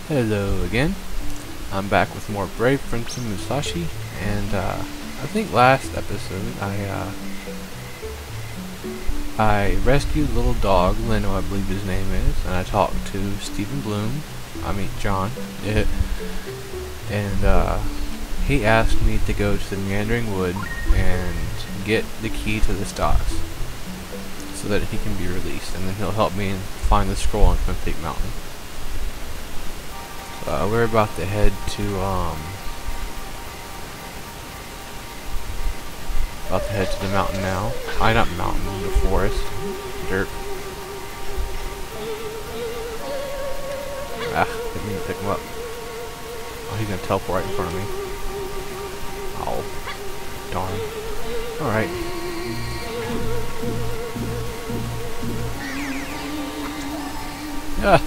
Hello again. I'm back with more Brave Princess Musashi, and I think last episode I rescued a little dog, Leno I believe his name is, and I talked to Stephen Bloom, John, and he asked me to go to the Meandering Wood and get the key to the stocks so that he can be released, and then he'll help me find the scroll on Twin Peak Mountain. We're about to head to the mountain now. Not mountain, the forest. Dirt. Didn't mean to pick him up. Oh, he's gonna teleport right in front of me. Oh, darn. Alright. Ah.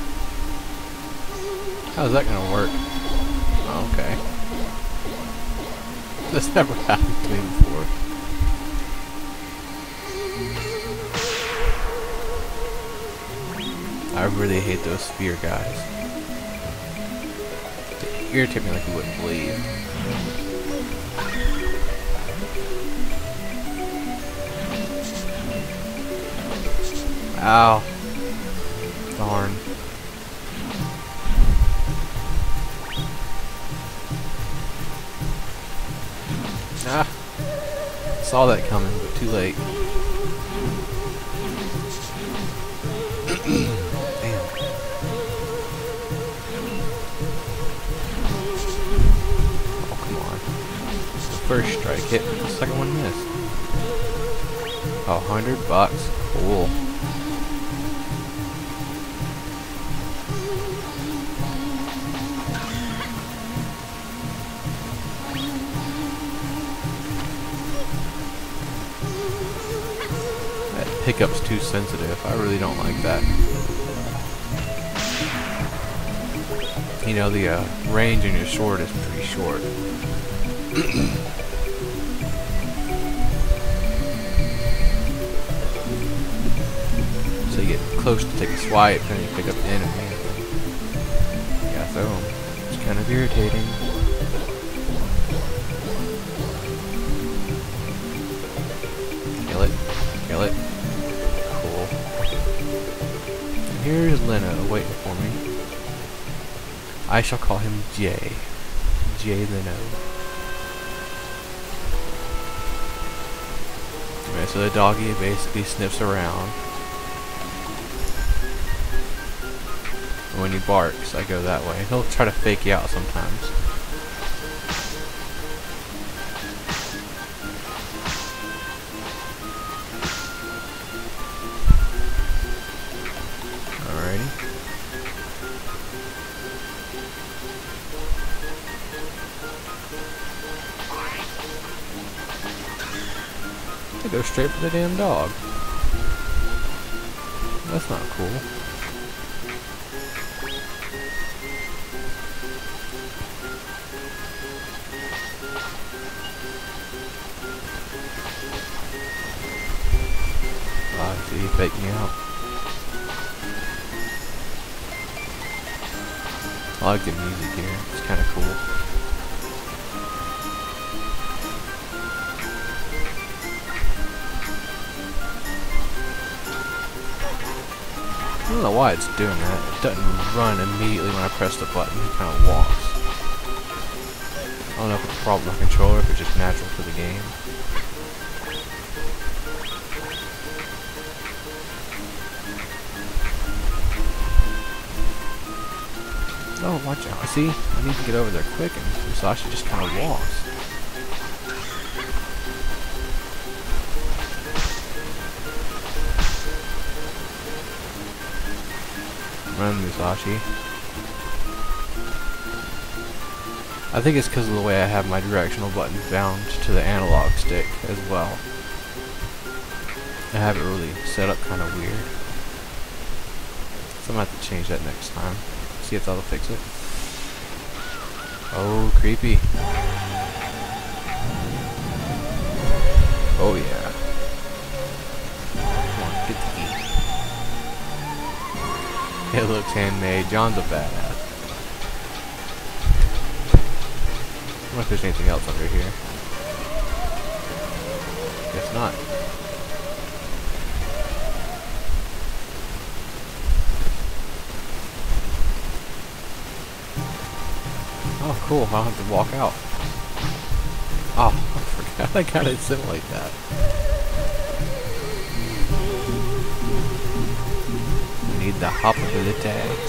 How's that gonna work? Oh, okay. This never happened to me before. I really hate those sphere guys. They irritate me like you wouldn't believe. Ow. Darn. Ah. Saw that coming, but too late. Damn. Oh, come on. The first strike hit, the second one missed. Oh, $100? Cool. Pickup's too sensitive. I really don't like that. You know, the range on your sword is pretty short. So you get close to take a swipe and you pick up the enemy. Yeah, so it's kind of irritating. Kill it. Kill it. Here's Leno waiting for me. I shall call him Jay. Jay Leno. Okay, so the doggy basically sniffs around. And when he barks, I go that way. He'll try to fake you out sometimes. Go straight for the damn dog. That's not cool. See, he faked me out. I like the music here. It's kind of cool. I don't know why it's doing that. It doesn't run immediately when I press the button. It kind of walks. I don't know if it's a problem with the controller, if it's just natural to the game. Oh, watch out. See? I need to get over there quick, and Musashi just kind of walks. Run, Musashi. I think it's because of the way I have my directional button bound to the analog stick as well. I have it really set up kind of weird. So I'm going to have to change that next time. See if that'll fix it. Oh, creepy. Oh yeah. Come on, get the key. It looks handmade. John's a badass. wonder if there's anything else under here. Guess not. Oh, cool. I don't have to walk out. Oh, I forgot I got it sim like that. Need the hoppability.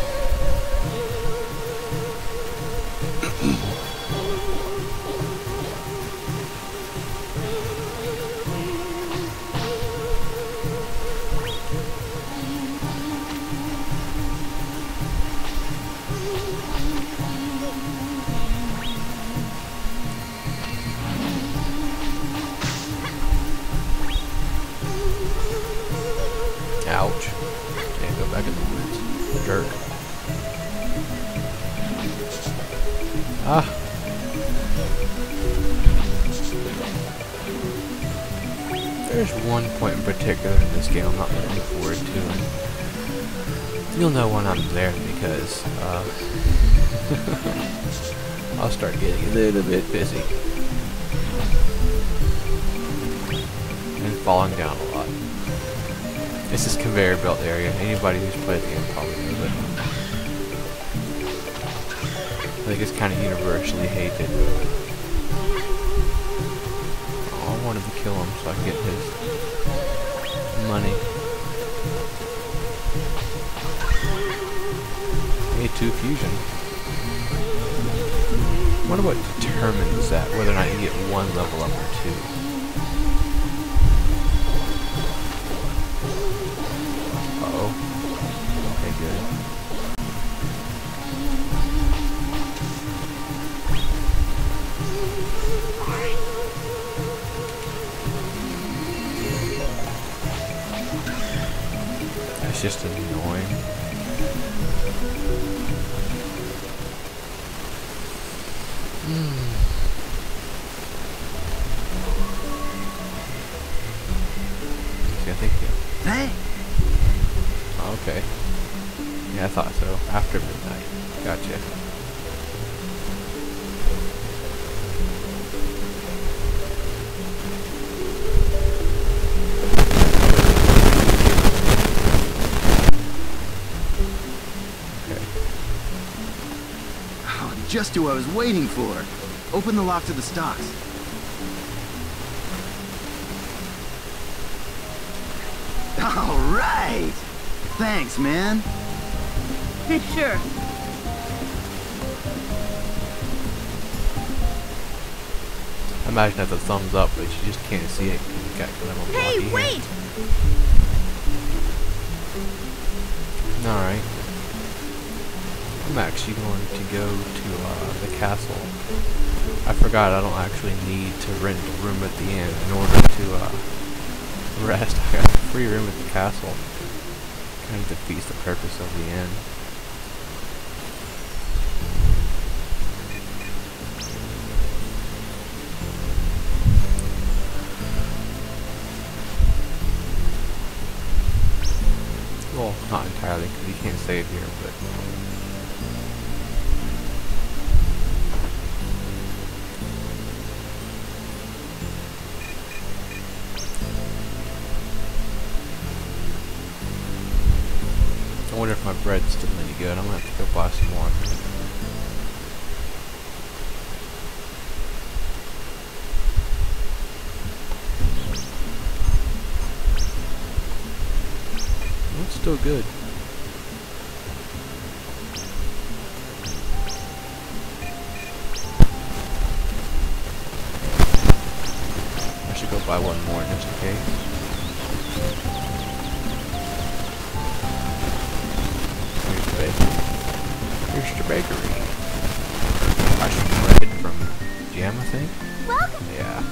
Ouch. Can't go back in the woods. A jerk. Ah. There's one point in particular in this game I'm not looking forward to, and you'll know when I'm there because I'll start getting a little bit busy and falling down a lot. It's this conveyor belt area. Anybody who's played the game probably knows it. I think it's kind of universally hated. Oh, I wanted to kill him so I could get his money. A2 fusion. I wonder what determines that, whether or not you get one level up or two. Okay, good. That's just annoying. See, I think Hey! okay. Yeah, I thought so. After midnight. Gotcha. Okay. Oh, just who I was waiting for. Open the lock to the stocks. All right! Thanks, man. Sure. I imagine that's a thumbs up, but you just can't see it because you got kind of a blocky Hey, hand. wait! Alright. I'm actually going to go to the castle. I forgot I don't actually need to rent a room at the inn in order to rest. I got a free room at the castle. Kind of defeats the purpose of the inn. Well, not entirely, because you can't save here, but... I wonder if my bread's still any good. I'm gonna have to go buy some more. It's still good. I should go buy one more just in case. Here's the bakery. Buy some bread from Jam, I think? Welcome. Yeah.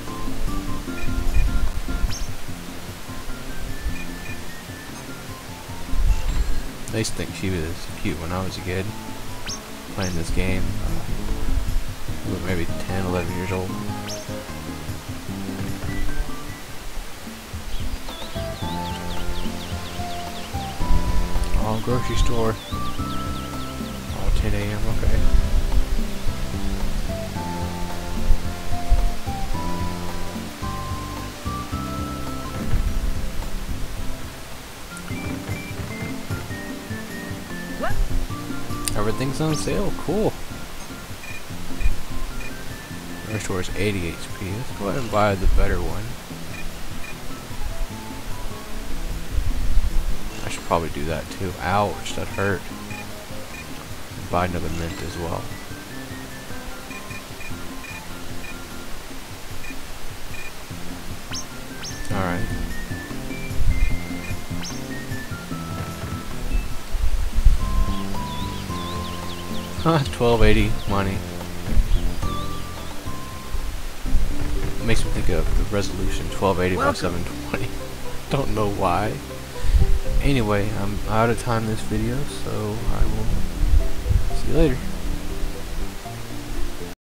I used to think she was cute when I was a kid. Playing this game. I was maybe 10, 11 years old. Oh, grocery store. Oh, 10 a.m. Okay. Everything's on sale. Cool. Restores 80 HP. Let's go ahead and buy the better one. I should probably do that too. Ouch, that hurt. Buy another mint as well. Alright. Huh, 1280 money. It makes me think of the resolution 1280 by 720. Don't know why. Anyway, I'm out of time in this video, so I will see you later.